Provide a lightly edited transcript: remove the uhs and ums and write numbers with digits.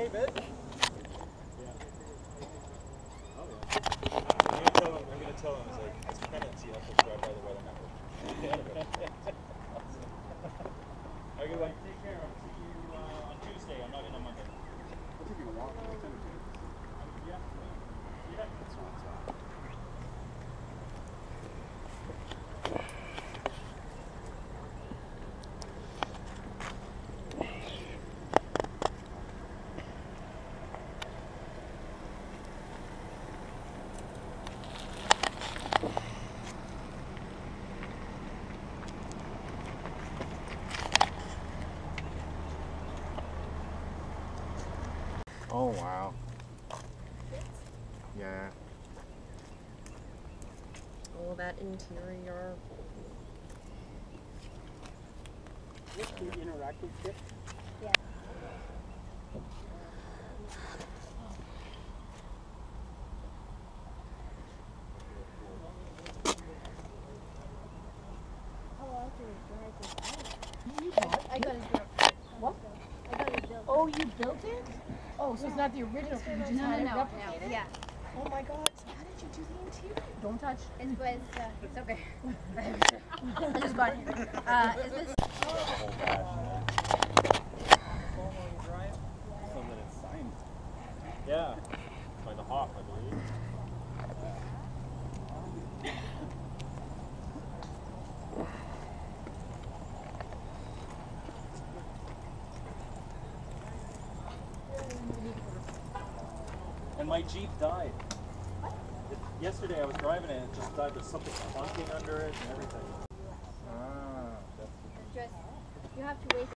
David. I'm gonna tell him it's penance you have to drive by the weather map. I go like, take care. I'll see you on Tuesday. I'm not in on Monday. I'll take you a walk. Yeah. That's not bad. Oh wow. Yeah. All that interior. This is the interactive kit. Yeah. I got it built. What? I got it built. Oh, you built it? Oh, so it's not the original, so you just had it replicated? Yeah. Oh my god, so how did you do the interior? Don't touch. It's okay. I just got it. Is this? So that it's signed. Yeah. By the Hawk, I believe. And my Jeep died. Yesterday I was driving it and it just died. There's something clunking under it and everything. Just you have to wait.